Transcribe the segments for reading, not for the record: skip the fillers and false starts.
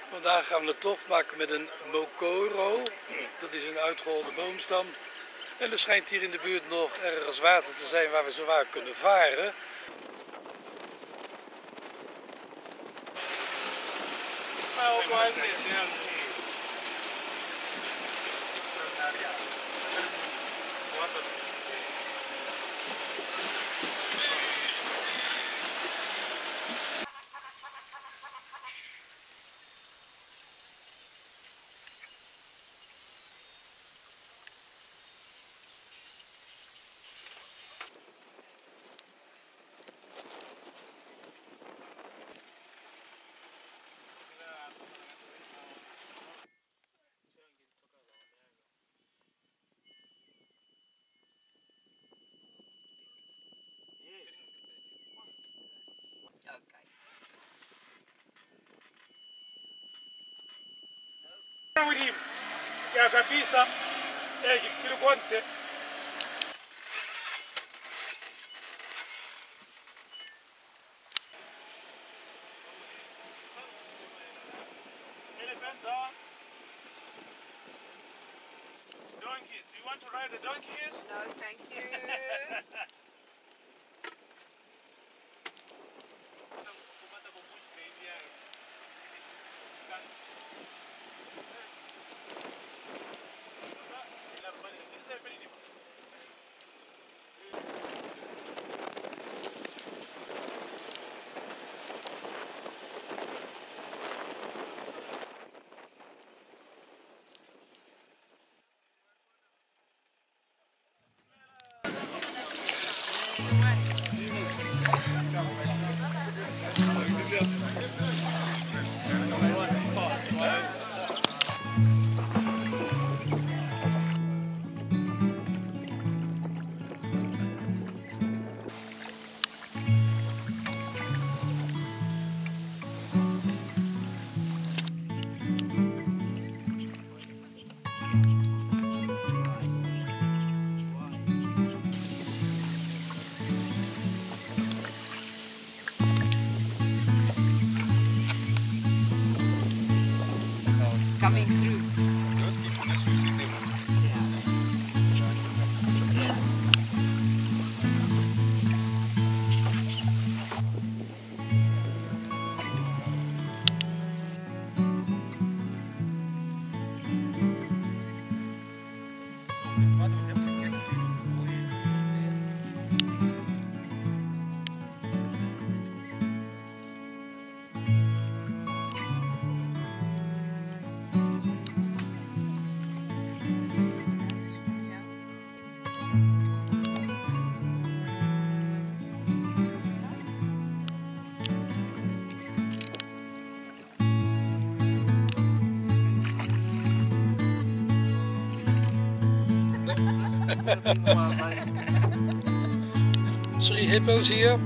Vandaag gaan we een tocht maken met een Mokoro. Dat is een uitgeholde boomstam. En er schijnt hier in de buurt nog ergens water te zijn waar we zowaar kunnen varen. With him, ya kabisa, kilikonte. Elephants are donkeys. Do you want to ride the donkeys? No, thank you. Coming through. Sorry, hippo's hier.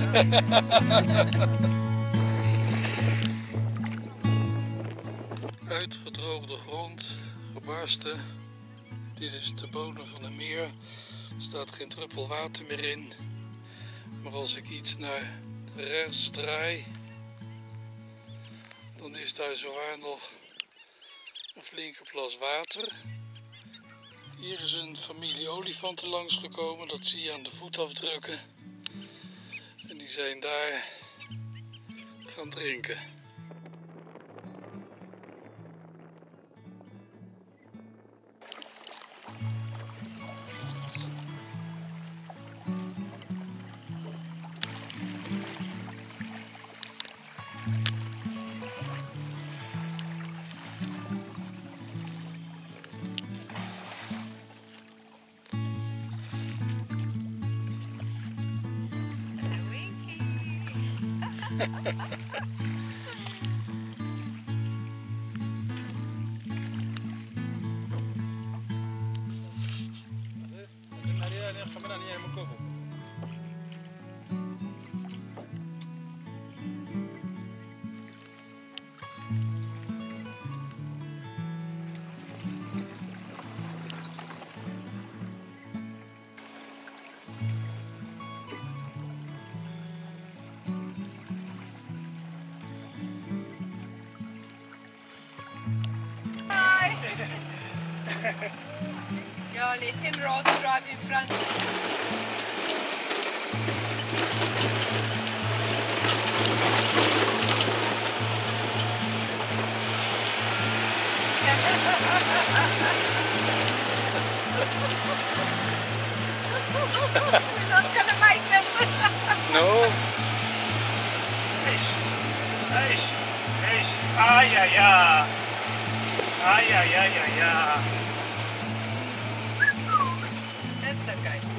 Uitgedroogde grond, gebarsten. Dit is de bodem van een meer. Er staat geen druppel water meer in. Maar als ik iets naar rechts draai, dan is daar zowaar nog een flinke plas water. Hier is een familie olifanten langsgekomen, dat zie je aan de voetafdrukken. En die zijn daar gaan drinken. Yeah, let him rather drive in front. We're not gonna make it. No. Eish. Eish. Eish. Ay, ay, ay. Ay, ay, ay, ay, ay. That's okay.